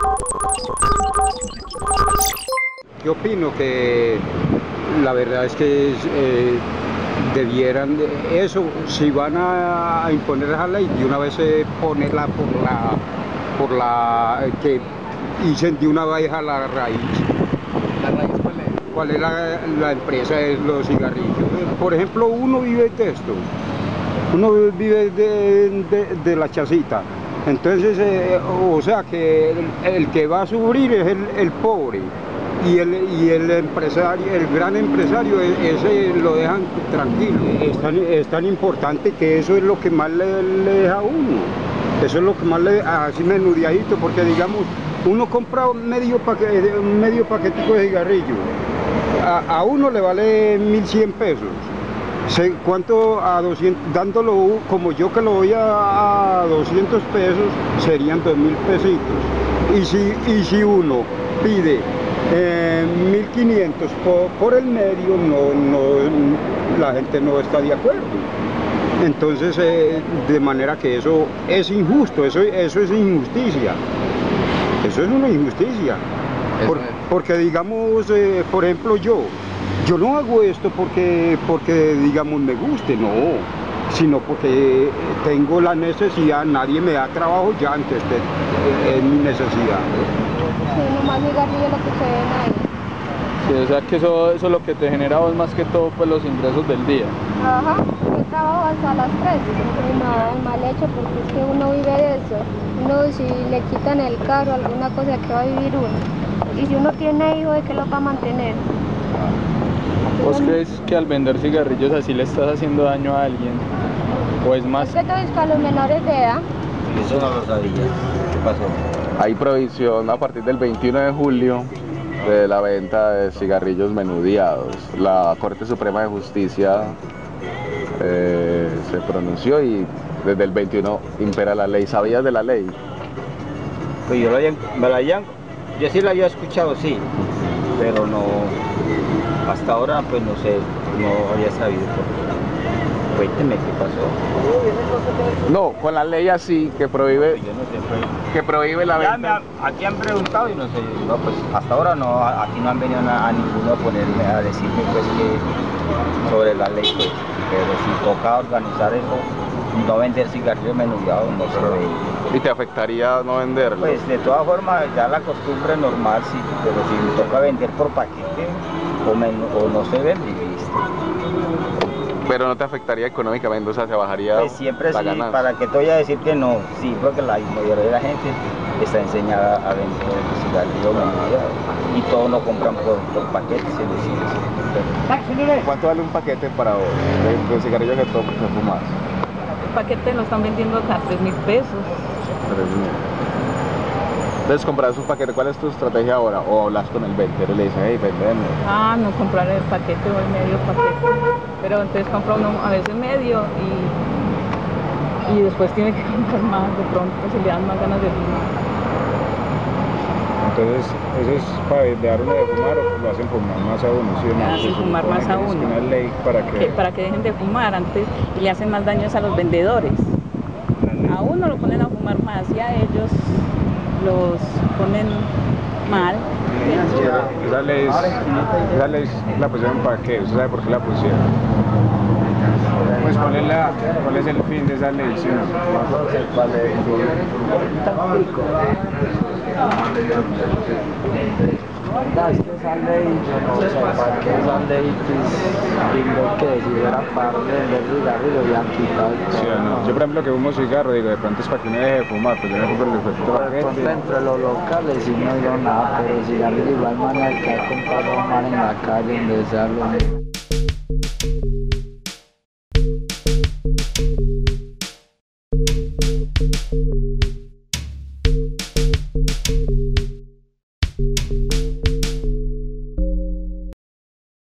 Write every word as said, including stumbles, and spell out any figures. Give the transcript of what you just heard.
Yo opino que la verdad es que eh, debieran, de, eso, si van a, a imponer esa ley, de una vez eh, ponerla por la, por la, eh, que dicen de una vez a la raíz. ¿La raíz cuál es? ¿Cuál es la, la empresa de los cigarrillos? Por ejemplo, uno vive de esto, uno vive de, de, de la chacita. Entonces, eh, o sea que el, el que va a sufrir es el, el pobre. Y el, y el empresario, el gran empresario, ese lo dejan tranquilo. Es tan, es tan importante que eso es lo que más le, le deja a uno. Eso es lo que más le deja, así menudeadito, porque digamos, uno compra medio paquete, medio paquetico de cigarrillo. A, a uno le vale mil cien pesos. ¿Cuánto a doscientos? Dándolo como yo que lo voy a, a doscientos pesos, serían dos mil pesitos. Y si, y si uno pide Eh, mil quinientos por, por el medio, no, no, la gente no está de acuerdo. Entonces, eh, de manera que eso es injusto, eso, eso es injusticia. Eso es una injusticia. Por, porque digamos, eh, por ejemplo, yo, yo no hago esto porque, porque digamos, me guste, no, sino porque tengo la necesidad, nadie me da trabajo ya antes de, de mi necesidad. Sí, nomás cigarrillo lo que se ven ahí. Sí, o sea que eso, eso es lo que te genera vos más que todo, pues los ingresos del día. Ajá, yo trabajo hasta las tres, y no, es mal hecho porque es que uno vive de eso. Uno si le quitan el carro, alguna cosa que va a vivir uno. Y si uno tiene hijos, ¿de qué los va a mantener? ¿Vos crees que al vender cigarrillos así le estás haciendo daño a alguien? ¿O es más? Es que todo es para los menores de edad. Eso no lo sabía. ¿Qué pasó? Hay prohibición a partir del veintiuno de julio de la venta de cigarrillos menudeados. La Corte Suprema de Justicia eh, se pronunció y desde el veintiuno impera la ley. ¿Sabías de la ley? Pues yo, lo había, me la habían, yo sí la había escuchado, sí, pero no, hasta ahora pues no sé, no había sabido. Cuénteme qué pasó. No, con la ley así que prohíbe, Yo no sé, pues. que prohíbe la Ya venta. me, aquí han preguntado y no sé, no, pues hasta ahora no, aquí no han venido a, a ninguno a ponerme a decirme pues que sobre la ley pues, pero si toca organizar eso, no vender cigarrillos menudeados no se ve. ¿Y te afectaría no venderlo? Pues de todas formas ya la costumbre normal sí, pero si toca vender por paquete o, men- o no se vende y listo. Pero no te afectaría económicamente, o sea, se bajaría Pues siempre la sí, ganancia. para que te voy a decir que no, sí, porque la mayoría de la gente está enseñada a vender cigarrillos menudeados y todos lo compran por, por paquetes, es decir, ¿Cuánto vale un paquete para vos de, de cigarrillos que, to- que fumas? El paquete lo están vendiendo acá a tres mil pesos. Tres mil. Entonces compras un paquete, ¿cuál es tu estrategia ahora? O hablas con el vendedor y le dices, hey, vendeme. Ah, no comprar el paquete o el medio paquete. Pero entonces compra uno a veces medio y, y después tiene que comprar más, de pronto se le dan más ganas de fumar. Entonces, ¿eso es para dejar uno de fumar o lo hacen fumar más a uno? ¿Sí o no? Le hacen Se supone fumar más que a es uno. una ley para que... Que, para que dejen de fumar antes y le hacen más daños a los vendedores. A uno lo ponen a fumar más y a ellos los ponen mal. Esa ley, es- esa ley la pusieron para qué, ¿usted sabe por qué la pusieron? Pues ¿cuál es, la, cuál es el fin de esa ley? ¿Sí o no? Es que esa ley, yo no sé para qué esa ley digo que si era para vender cigarrillos y han quitado. ¿Sí o no? Yo por ejemplo que fumo cigarro, digo, de pronto es para que uno deje de fumar, pues yo me compro el efecto Por paquete. ejemplo, entre los locales sí no digo nada, pero cigarrillos de igual manera que ha comprado un man en la calle donde sea lo mismo.